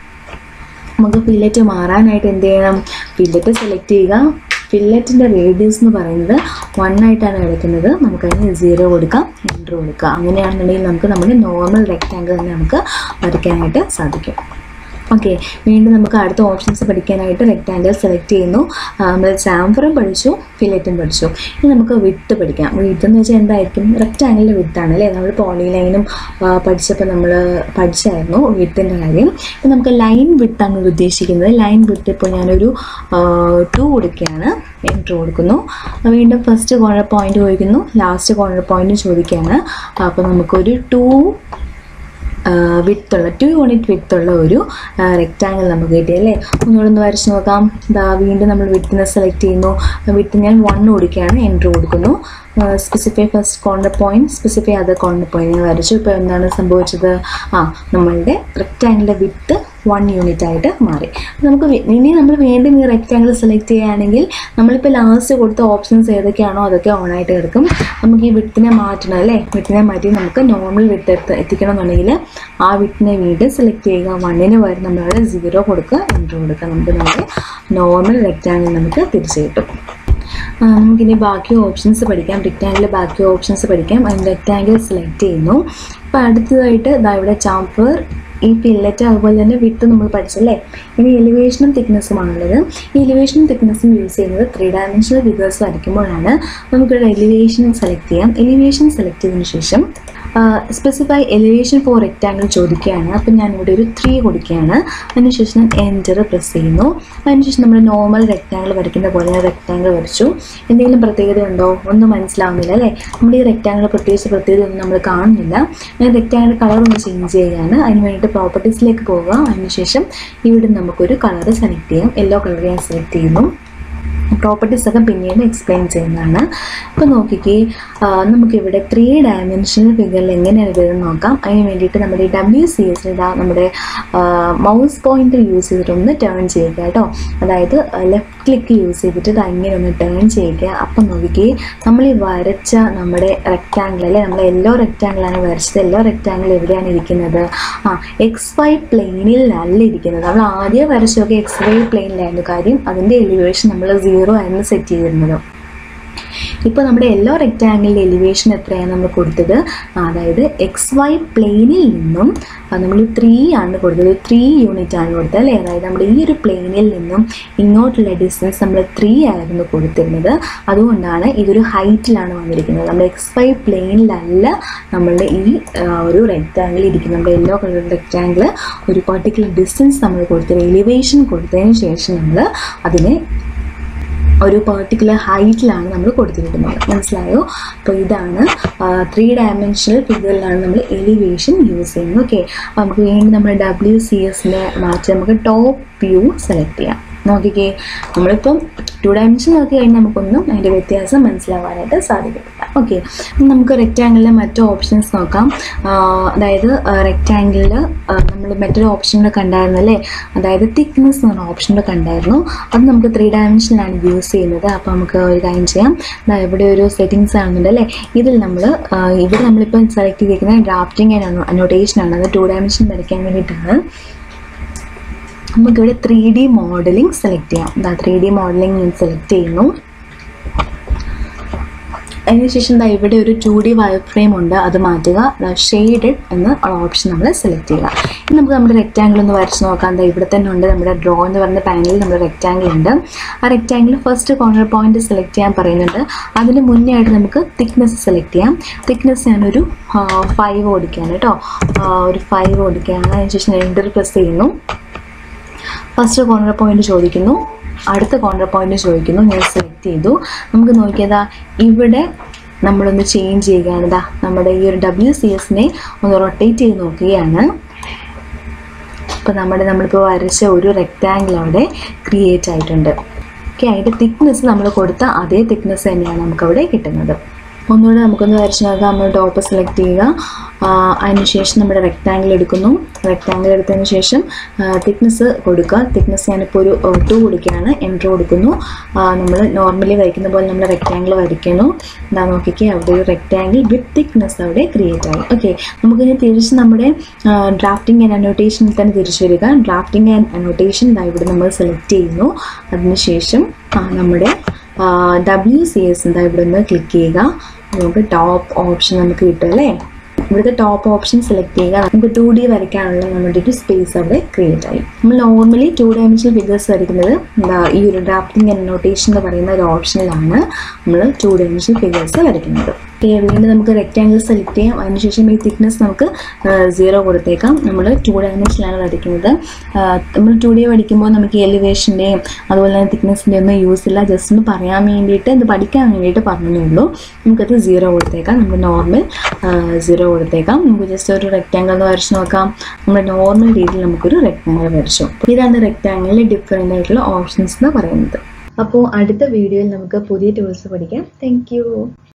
നമുക്ക് ഫില്ലറ്റ് മാറാനായിട്ട് എന്ത് ചെയ്യണം? ഫില്ലറ്റ് സെലക്ട് ചെയ്യുക. ഫില്ലറ്റിൻ്റെ റേഡിയസ് എന്ന് പറയുന്നത് വൺ ആയിട്ടാണ് കിടക്കുന്നത്. നമുക്കതിന് സീറോ കൊടുക്കാം, എൻ്റർ കൊടുക്കുക. അങ്ങനെയാണെന്നുണ്ടെങ്കിൽ നമുക്ക് നമ്മുടെ നോർമൽ റെക്റ്റാങ്കിൾ തന്നെ നമുക്ക് വരയ്ക്കാനായിട്ട് സാധിക്കും. ഓക്കെ, വീണ്ടും നമുക്ക് അടുത്ത ഓപ്ഷൻസ് പഠിക്കാനായിട്ട് റെക്റ്റാങ്കിൾ സെലക്ട് ചെയ്യുന്നു. നമ്മൾ ചാംഫറും പഠിച്ചു, ഫില്ലറ്റും പഠിച്ചു. ഇനി നമുക്ക് വിട്ട് പഠിക്കാം. വിട്ട് എന്ന് വെച്ചാൽ എന്തായിരിക്കും? റെക്റ്റാങ്കിളിൻ്റെ വിട്ടാണ് അല്ലേ? നമ്മൾ പോളിലൈനും പഠിച്ചപ്പോൾ നമ്മൾ പഠിച്ചായിരുന്നു വിട്ടിൻ്റെ കാര്യം. ഇപ്പം നമുക്ക് ലൈൻ വിട്ടാണ് ഉദ്ദേശിക്കുന്നത്. ലൈൻ വിട്ട് ഇപ്പോൾ ഞാനൊരു ടു കൊടുക്കുകയാണ്, എൻട്രി കൊടുക്കുന്നു. വീണ്ടും ഫസ്റ്റ് കോർണർ പോയിന്റ് ചോദിക്കുന്നു, ലാസ്റ്റ് കോർണർ പോയിന്റ് ചോദിക്കുകയാണ്. അപ്പോൾ നമുക്കൊരു ടു വിത്തുള്ള ടു യൂണിറ്റ് വിത്തുള്ള ഒരു റെക്റ്റാങ്കിൾ നമുക്ക് കിട്ടി അല്ലേ? ഒന്നുകൂടെ ഒന്ന് വരച്ച് നോക്കാം. ഇതാ വീണ്ടും നമ്മൾ വിത്തിനെ സെലക്ട് ചെയ്യുന്നു. വിത്ത് ഞാൻ വൺ കൊടുക്കുകയാണ്, എൻട്രി കൊടുക്കുന്നു. Specify first corner point, specify other corner point ഞാൻ വരച്ചു. ഇപ്പോൾ എന്താണ് സംഭവിച്ചത്? ആ നമ്മളുടെ റെക്റ്റാങ്കിളിൻ്റെ വിത്ത് വൺ യൂണിറ്റ് ആയിട്ട് മാറി. നമുക്ക് ഇനി നമ്മൾ വീണ്ടും ഈ റെക്റ്റാങ്കിൾ സെലക്ട് ചെയ്യുകയാണെങ്കിൽ നമ്മളിപ്പോൾ ലാസ്റ്റ് കൊടുത്ത ഓപ്ഷൻസ് ഏതൊക്കെയാണോ അതൊക്കെ ഓൺ ആയിട്ട് കിടക്കും. നമുക്ക് ഈ വിത്തിനെ മാറ്റണം അല്ലേ? വിത്തിനെ മാറ്റി നമുക്ക് നോർമൽ വിത്ത് എടുത്ത് എത്തിക്കണം എന്നുണ്ടെങ്കിൽ ആ വിത്തിനെ വീണ്ടും സെലക്ട് ചെയ്യുക. വണ്ണിന് വരെ നമ്മളവിടെ സീറോ കൊടുക്കുക, എൻട്രി കൊടുക്കുക. നമുക്ക് നമ്മുടെ നോർമൽ റെക്റ്റാങ്കിൾ നമുക്ക് തിരിച്ചു കിട്ടും. നമുക്കിനി ബാക്കി ഓപ്ഷൻസ് പഠിക്കാം. റെക്റ്റാങ്കിൾ ബാക്കി ഓപ്ഷൻസ് പഠിക്കാം. അതിന് റെക്റ്റാങ്കിൾ സെലക്ട് ചെയ്യുന്നു. അപ്പോൾ അടുത്തതായിട്ട് ഇതാ ഇവിടെ ചാംഫർ, ഈ ഫില്ലറ്റ്, അതുപോലെ തന്നെ വിട്ട് നമ്മൾ പഠിച്ചല്ലേ. ഇനി എലിവേഷനും തിക്നെസ്സുമാണുള്ളത്. ഈ എലിവേഷനും തിക്നെസ്സും യൂസ് ചെയ്യുന്നത് ത്രീ ഡയമെൻഷണൽ ഫിഗേഴ്സ് വരയ്ക്കുമ്പോഴാണ്. നമുക്കിവിടെ എലിവേഷൻ സെലക്ട് ചെയ്യാം. എലിവേഷൻ സെലക്ട് ചെയ്തതിന് ശേഷം സ്പെസിഫൈ എലിവേഷൻ ഫോർ റെക്റ്റാങ്കിൾ ചോദിക്കുകയാണ്. അപ്പം ഞാനിവിടെ ഒരു ത്രീ കൊടുക്കുകയാണ്. അതിനുശേഷം ഞാൻ എൻറ്റർ പ്രസ് ചെയ്യുന്നു. അതിനുശേഷം നമ്മൾ നോർമൽ റെക്റ്റാങ്കിൾ വരയ്ക്കുന്ന പോലെ റെക്റ്റാങ്കിൾ വരച്ചു. എന്തെങ്കിലും പ്രത്യേകത ഉണ്ടോ? ഒന്നും മനസ്സിലാവുന്നില്ല അല്ലേ? നമ്മുടെ ഈ റെക്റ്റാങ്കിൾ പ്രത്യേകിച്ച് പ്രത്യേകത ഒന്നും നമ്മൾ കാണുന്നില്ല. ഞാൻ റെക്റ്റാങ്കിൾ കളർ ഒന്ന് ചേഞ്ച് ചെയ്യുകയാണ്. അതിന് വേണ്ടിയിട്ട് പ്രോപ്പർട്ടീസിലേക്ക് പോവുക. അതിനുശേഷം ഇവിടെ നമുക്കൊരു കളർ സെലക്ട് ചെയ്യാം. യെല്ലോ കളർ ഞാൻ സെലക്ട് ചെയ്യുന്നു. പ്രോപ്പർട്ടീസ് ഒക്കെ പിന്നീട് എക്സ്പ്ലെയിൻ ചെയ്യുന്നതാണ്. ഇപ്പോൾ നോക്കിക്കേ, നമുക്കിവിടെ ത്രീ ഡയമെൻഷണൽ ഫിഗറിൽ എങ്ങനെയാണ് ഇതെന്ന് നോക്കാം. അതിന് വേണ്ടിയിട്ട് നമ്മുടെ ഡബ്ല്യു സി എസിൽ നമ്മുടെ മൗസ് പോയിൻ്റർ യൂസ് ചെയ്തിട്ടൊന്ന് ടേൺ ചെയ്യുക കേട്ടോ. അതായത് ലെഫ്റ്റ് ക്ലിക്ക് യൂസ് ചെയ്തിട്ട് ഇത് അങ്ങനെ ഒന്ന് ടേൺ ചെയ്യുക. അപ്പം നോക്കിക്കേ, നമ്മൾ ഈ വരച്ച നമ്മുടെ റെക്റ്റാങ്കിൾ അല്ലേ, നമ്മൾ യെല്ലോ റെക്റ്റാങ്കിളാണ് വരച്ചത്. യെല്ലോ റെക്റ്റാങ്കിൾ എവിടെയാണ് ഇരിക്കുന്നത്? ആ എക്സ് വൈ പ്ലെയിനിലല്ല ഇരിക്കുന്നത്. നമ്മൾ ആദ്യം വരച്ചൊക്കെ എക്സ് വൈ പ്ലെയിനിലായിരുന്നു. കാര്യം അതിൻ്റെ എലിവേഷൻ നമ്മൾ സീറോ ആയിരുന്നു സെറ്റ് ചെയ്തിരുന്നത്. ഇപ്പോൾ നമ്മുടെ യെല്ലോ റെക്റ്റാങ്കിളിൻ്റെ എലിവേഷൻ എത്രയാണ് നമ്മൾ കൊടുത്തത്? അതായത് എക്സ് വൈ പ്ലെയിനിൽ നിന്നും നമ്മൾ ത്രീ ആണ് കൊടുത്തത്. ത്രീ യൂണിറ്റ് ആണ് കൊടുത്തത് അല്ലേ? അതായത് നമ്മുടെ ഈ ഒരു പ്ലെയിനിൽ നിന്നും ഇങ്ങോട്ടുള്ള ഡിസ്റ്റൻസ് നമ്മൾ ത്രീ ആയിരുന്നു കൊടുത്തിരുന്നത്. അതുകൊണ്ടാണ് ഇതൊരു ഹൈറ്റിലാണ് വന്നിരിക്കുന്നത്. നമ്മൾ എക്സ് വൈ പ്ലെയിനിലല്ല നമ്മളുടെ ഈ ഒരു റെക്റ്റാങ്കിൾ ഇരിക്കുന്നത്. നമ്മുടെ യെല്ലോ കളർ റെക്റ്റാങ്കിൾ ഒരു പർട്ടിക്കുലർ ഡിസ്റ്റൻസ് നമ്മൾ കൊടുത്തത്, എലിവേഷൻ കൊടുത്തതിന് ശേഷം നമ്മൾ അതിനെ ഒരു പെർട്ടിക്കുലർ ഹൈറ്റിലാണ് നമ്മൾ കൊടുത്തിരിക്കുന്നത്. മനസ്സിലായോ? അപ്പോൾ ഇതാണ് ത്രീ ഡയമെൻഷണൽ ഫിഗറിലാണ് നമ്മൾ എലിവേഷൻ യൂസ് ചെയ്യുന്നത്. ഓക്കെ, അപ്പോൾ നമുക്ക് വീണ്ടും നമ്മുടെ ഡബ്ല്യു സി എസിൻ്റെ മാറ്റി നമുക്ക് ടോപ്പ് വ്യൂ സെലക്ട് ചെയ്യാം. നോക്കിക്കേ, നമ്മളിപ്പം ടു ഡയമെൻഷൻ നോക്കി കഴിഞ്ഞാൽ നമുക്കൊന്നും അതിൻ്റെ വ്യത്യാസം മനസ്സിലാവാനായിട്ട് സാധിക്കില്ല. ഓക്കെ, നമുക്ക് റെക്റ്റാങ്കിളിലെ മറ്റു ഓപ്ഷൻസ് നോക്കാം. അതായത് റെക്റ്റാങ്കിളിൽ നമ്മൾ മറ്റൊരു ഓപ്ഷനിൽ കണ്ടായിരുന്നല്ലേ, അതായത് തിക്നെസ് എന്ന് പറഞ്ഞ ഓപ്ഷനിൽ കണ്ടായിരുന്നു. അത് നമുക്ക് ത്രീ ഡയമെൻഷനിലാണ് യൂസ് ചെയ്യുന്നത്. അപ്പോൾ നമുക്ക് ഒരു കാര്യം ചെയ്യാം. ഇവിടെ ഒരു സെറ്റിങ്സ് ആണെന്നുണ്ട് അല്ലേ, ഇതിൽ നമ്മൾ ഇവിടെ നമ്മളിപ്പം സെലക്ട് ചെയ്തിരിക്കുന്നത് ഡ്രാഫ്റ്റിംഗ് ആൻഡ് അനോട്ടേഷനാണ്. അത് ടു ഡയമെൻഷൻ വരയ്ക്കാൻ വേണ്ടിയിട്ടാണ്. നമുക്കിവിടെ ത്രീ ഡി മോഡലിംഗ് സെലക്ട് ചെയ്യാം. ഇതാ ത്രീ ഡി മോഡലിംഗ് ഞാൻ സെലക്ട് ചെയ്യുന്നു. അതിനുശേഷം ദാ ഇവിടെ ഒരു ടു ഡി വയർ ഫ്രെയിം ഉണ്ട്, അത് മാറ്റുക. ഷെയ്ഡഡ് എന്ന ഓപ്ഷൻ നമ്മൾ സെലക്ട് ചെയ്യുക. ഇനി നമുക്ക് നമ്മുടെ റെക്റ്റാങ്കിൾ ഒന്ന് വരച്ച് നോക്കാം. എന്താ ഇവിടെ തന്നെ ഉണ്ട് നമ്മുടെ ഡ്രോ എന്ന് പറയുന്ന പാനലിൽ നമ്മുടെ റെക്റ്റാങ്കിൾ ഉണ്ട്. ആ rectangle first corner point select ചെയ്യാൻ പറയുന്നുണ്ട്. അതിന് മുന്നേ ആയിട്ട് നമുക്ക് തിക്നെസ് സെലക്ട് ചെയ്യാം. തിക്നെസ് ഞാനൊരു ഫൈവ് ഓടിക്കുകയാണ് കേട്ടോ. ഒരു ഫൈവ് ഓടിക്കുകയാണ്. അതിനുശേഷം എൻ്റർ പ്രസ് ചെയ്യുന്നു. ഫസ്റ്റ് കോർണർ പോയിന്റ് ചോദിക്കുന്നു, അടുത്ത കോർണർ പോയിന്റ് ചോദിക്കുന്നു. ഞാൻ സെലക്ട് ചെയ്തു. നമുക്ക് നോക്കിയതാ ഇവിടെ നമ്മളൊന്ന് ചേഞ്ച് ചെയ്യുകയാണ്. ഇതാ നമ്മുടെ ഈ ഒരു ഡബ്ല്യു സി എസിനെ ഒന്ന് റൊട്ടേറ്റ് ചെയ്ത് നോക്കുകയാണ്. അപ്പോൾ നമ്മുടെ നമ്മളിപ്പോൾ വരച്ച ഒരു റെക്റ്റാങ്കിൾ അവിടെ ക്രിയേറ്റ് ആയിട്ടുണ്ട്. ഓക്കെ, അതിൻ്റെ തിക്നെസ് നമ്മൾ കൊടുത്ത അതേ തിക്നെസ് തന്നെയാണ് നമുക്കവിടെ കിട്ടുന്നത്. ഒന്നുകൂടെ നമുക്കൊന്ന് വരച്ച് നോക്കാം. നമ്മൾ ടോപ്പ് സെലക്ട് ചെയ്യുക. അതിനുശേഷം നമ്മുടെ റെക്റ്റാങ്കിൾ എടുക്കുന്നു. റെക്റ്റാങ്കിൾ എടുത്തതിന് ശേഷം തിക്നെസ് കൊടുക്കുക. തിക്നെസ് ഞാനിപ്പോൾ ഒരു ടു കൊടുക്കുകയാണ്. എൻട്രി കൊടുക്കുന്നു. നമ്മൾ നോർമലി വരയ്ക്കുന്ന പോലെ നമ്മൾ റെക്റ്റാങ്കിൾ വരയ്ക്കുന്നു. എന്താ നോക്കിക്കേ, അവിടെ ഒരു റെക്റ്റാങ്കിൾ വിത്ത് തിക്നെസ് അവിടെ ക്രിയേറ്റ് ആയി. ഓക്കെ, നമുക്കിനി തിരിച്ച് നമ്മുടെ ഡ്രാഫ്റ്റിംഗ് ആൻഡ് അനോട്ടേഷനിൽ തന്നെ തിരിച്ചു വരിക. ഡ്രാഫ്റ്റിംഗ് ആൻഡ് അനോട്ടേഷൻ ഇതാ ഇവിടെ നമ്മൾ സെലക്ട് ചെയ്യുന്നു. അതിനുശേഷം നമ്മുടെ ഡബ്ല്യു സി എസ് എന്താ ഇവിടെ ഒന്ന് ക്ലിക്ക് ചെയ്യുക. നമുക്ക് ടോപ്പ് ഓപ്ഷൻ നമുക്ക് കിട്ടും അല്ലേ. ഇവിടുത്തെ ടോപ്പ് ഓപ്ഷൻ സെലക്ട് ചെയ്യുക. നമുക്ക് ടു ഡി വരയ്ക്കാനുള്ള നമ്മുടെ ഒരു സ്പേസ് അവിടെ ക്രിയേറ്റ് ആയി. നമ്മൾ നോർമലി ടു ഡയമെൻഷണൽ ഫിഗേഴ്സ് വരയ്ക്കുന്നത് എന്താ ഈ ഒരു ഡ്രാഫ്റ്റിംഗ് ആൻഡ് നൊട്ടേഷൻ എന്ന് പറയുന്ന ഒരു ഓപ്ഷനിലാണ് നമ്മൾ ടു ഡയമെൻഷണൽ ഫിഗേഴ്സ് വരയ്ക്കുന്നത്. വീണ്ടും നമുക്ക് റെക്റ്റാങ്കിൾ സെലക്ട് ചെയ്യാം. അതിനുശേഷം ഈ തിക്നെസ് നമുക്ക് സീറോ കൊടുത്തേക്കാം. നമ്മൾ ടു ഡയമെൻഷനിലാണ് വരയ്ക്കുന്നത്. നമ്മൾ ടു ഡി പഠിക്കുമ്പോൾ നമുക്ക് എലിവേഷൻ്റെയും അതുപോലെ തന്നെ തിക്നെസ്സിൻ്റെയും ഒന്നും യൂസ് ഇല്ല. ജസ്റ്റ് ഒന്ന് പറയാൻ വേണ്ടിയിട്ട് ഇത് പഠിക്കാൻ വേണ്ടിയിട്ട് പറഞ്ഞതേ ഉള്ളൂ. നമുക്കത് സീറോ കൊടുത്തേക്കാം. നമുക്ക് നോർമൽ സീറോ കൊടുത്തേക്കാം. നമുക്ക് ജസ്റ്റ് ഒരു റെക്റ്റാങ്കിൾ എന്ന് വരച്ച് നോക്കാം. നമ്മുടെ നോർമൽ രീതിയിൽ നമുക്കൊരു റെക്റ്റാങ്കിൾ വരച്ചു. ഇതാണ് റെക്റ്റാങ്കിളിൽ ഡിഫറെൻ്റ് ആയിട്ടുള്ള ഓപ്ഷൻസ് എന്ന് പറയുന്നത്. അപ്പോൾ അടുത്ത വീഡിയോയിൽ നമുക്ക് പുതിയ ടൂൾസ് പഠിക്കാം. Thank U.